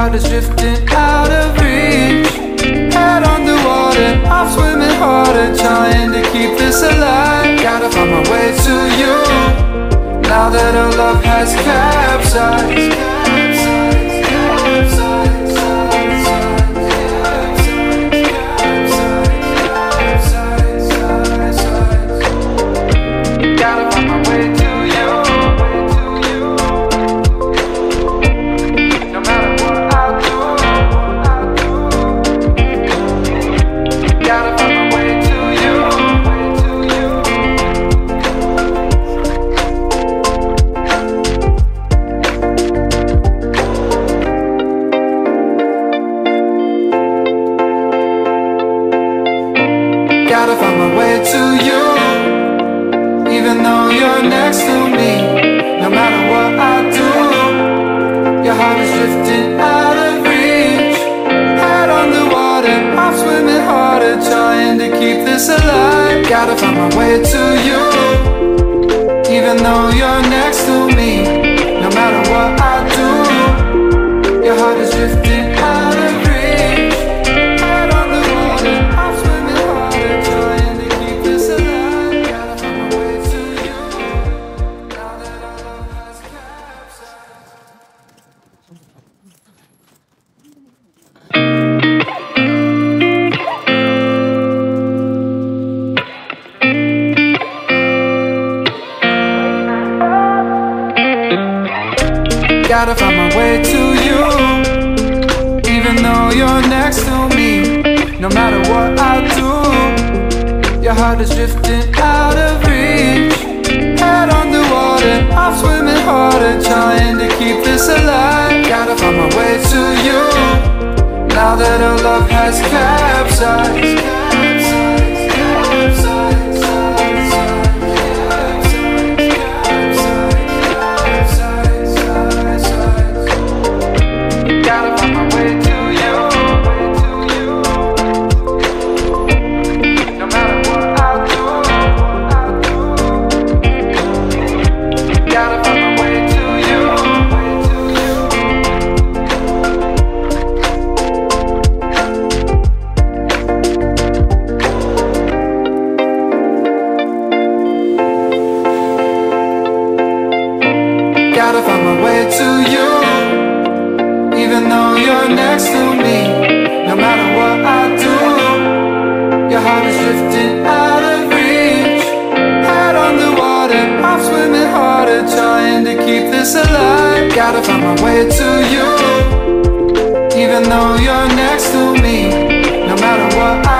heart is drifting out of reach. Head underwater, I'm swimming harder, trying to keep this alive. Gotta find my way to you, now that our love has capsized. Gotta find my way to you, no matter what I do. Gotta find my way to you. Gotta find my way to you, even though you're next to me. No matter what I do, your heart is drifting out of reach. Head underwater, I'm swimming harder, trying to keep this alive. Gotta find my way to you, even though you're next to me. No matter what I do, your heart is drifting out of reach. Head underwater, I'm swimming harder, trying to keep this alive. Gotta find my way to you, now that our love has capsized. Gotta find my way to you, even though you're next to me. No matter what I do, your heart is drifting out of reach. Head underwater, I'm swimming harder, trying to keep this alive. Gotta find my way to you, now that our love has capsized. Gotta find my way to you, no matter what I do. Gotta find my way to you. Gotta find my way to you, even though you're next to me. No matter what I do, your heart is drifting out of reach. Head underwater, I'm swimming harder, trying to keep this alive. Gotta find my way to you, even though you're next to me. No matter what I